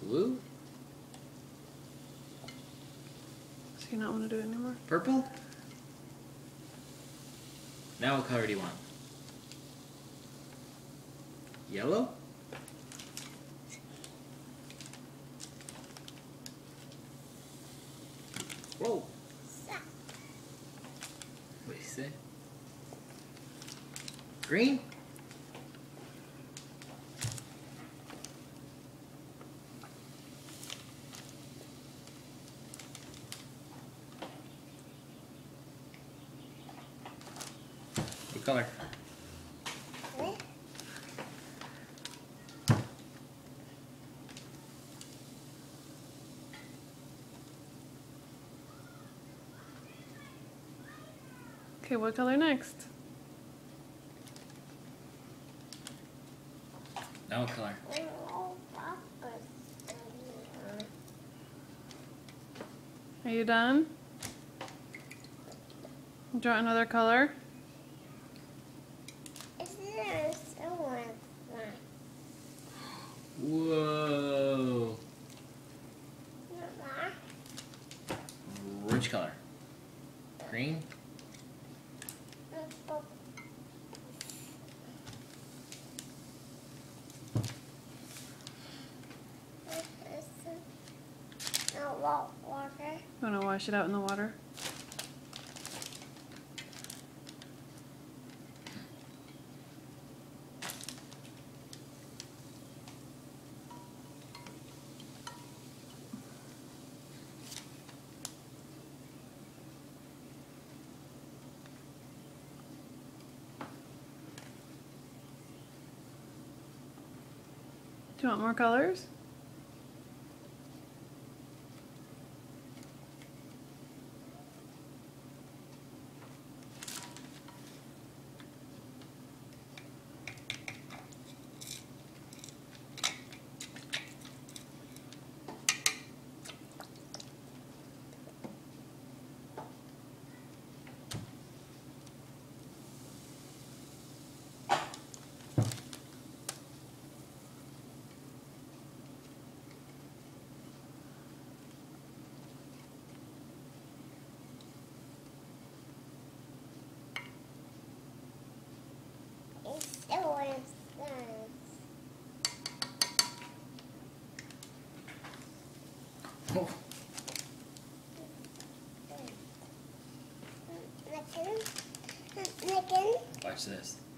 Blue? So you not want to do it anymore? Purple? Now what color do you want? Yellow? Whoa! What do you say? Green? What color? Okay, what color next? Now what color? Are you done? Draw another color. Whoa! Which color? Green? You want to wash it out in the water? Do you want more colors? Oh. Watch this.